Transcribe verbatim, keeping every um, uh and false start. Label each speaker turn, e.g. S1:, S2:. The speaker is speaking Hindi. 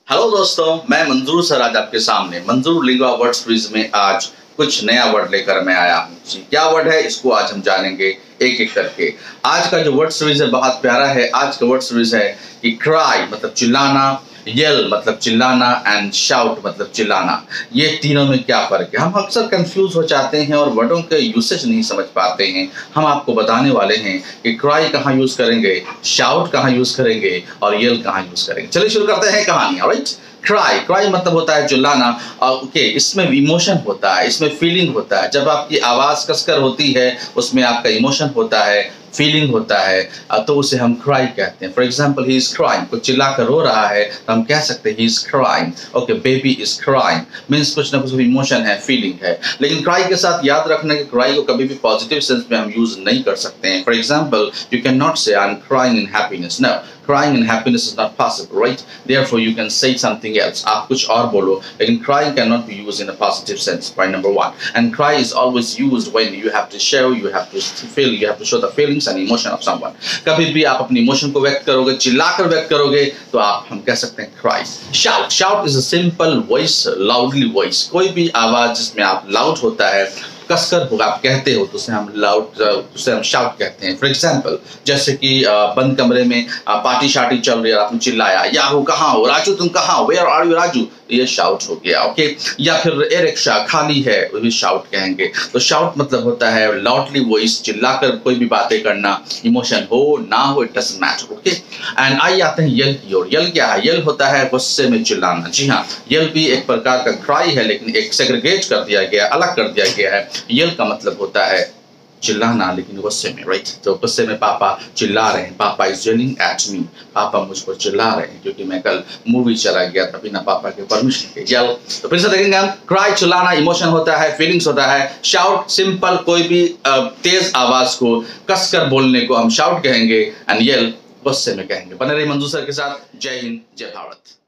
S1: हेलो दोस्तों, मैं मंजूर सर आज आपके सामने मंजूर लिंगुआ वर्ड सीरीज में आज कुछ नया वर्ड लेकर मैं आया हूँ। जी, क्या वर्ड है इसको आज हम जानेंगे एक एक करके। आज का जो वर्ड सीरीज है बहुत प्यारा है। आज का वर्ड सीरीज है कि क्राई मतलब चिल्लाना, येल मतलब चिल्लाना एंड शाउट मतलब चिल्लाना। ये तीनों में क्या फर्क है? हम अक्सर कंफ्यूज हो जाते हैं और वर्डों के यूसेज नहीं समझ पाते हैं। हम आपको बताने वाले हैं कि क्राई कहाँ यूज करेंगे, शाउट कहाँ यूज करेंगे और येल कहाँ यूज करेंगे। चलिए शुरू करते हैं कहानी। ऑलराइट, क्राई क्राई मतलब होता है चिल्लाना। ओके, इसमें इमोशन होता है, इसमें फीलिंग होता है। जब आपकी आवाज कसकर होती है उसमें आपका इमोशन होता है, फीलिंग होता है, तो उसे हम क्राई कहते हैं। For example, he is crying, कुछ चिल्ला कर रो रहा है तो हम कह सकते हैं he is crying. Okay, baby is crying means कुछ ना कुछ इमोशन है, फीलिंग है। लेकिन क्राई के साथ याद रखना कि क्राई को कभी भी पॉजिटिव सेंस में हम यूज नहीं कर सकते हैं। For example, you can not say I am crying in happiness. No, crying in happiness is not possible, right? Therefore you can say something else. आप कुछ और बोलो, लेकिन crying cannot be used in a positive sense. Point number one. And cry is always used when you have to show, you have to feel, you have to show the feelings and emotion of someone. कभी भी आप अपनी इमोशन को व्यक्त करोगे, चिल्लाकर व्यक्त करोगे, तो आप हम कह सकते हैं cry. Shout. Shout is a simple voice, loudly voice. कोई भी आवाज जिसमें आप loud होता है, कसकर आप कहते हो, तो उसे हम लाउड उसे हम शाउट कहते हैं। फॉर एग्जाम्पल, जैसे कि बंद कमरे में पार्टी शार्टी चल रही है, आपने चिल्लाया याहू कहाँ हो, राजू तुम कहाँ हो, वेयर आर यू राजू, ये शाउट हो गया। ओके, या फिर ए रिक्शा खाली है, वो भी शाउट कहेंगे। तो शाउट मतलब होता है लाउडली वॉइस, चिल्लाकर कोई भी बातें करना, इमोशन हो ना हो, it doesn't matter. Okay, and आइए आते हैं यल की ओर। यल क्या है? यल होता है गुस्से में चिल्लाना। जी हाँ, यल भी एक प्रकार का क्राई है, लेकिन एक सेग्रीगेट कर दिया गया, अलग कर दिया गया है। यल का मतलब होता है चिल्लाना, लेकिन गुस्से में। राइट, तो गुस्से में पापा चिल्ला रहे हैं, पापा इज येलिंग एट मी, पापा मुझ पर चिल्ला रहे हैं क्योंकि मैं कल मूवी चला गया था बिना पापा के परमिशन के। यल, तो फिर से देखेंगे हम। क्राई चिल्लाना, इमोशन होता है, फीलिंग्स होता है। शाउट सिंपल, कोई भी तेज आवाज को कसकर बोलने को हम शाउट कहेंगे। एंड येल गुस्से में कहेंगे। बने रहिए मंजूर सर के साथ। जय हिंद, जय भारत।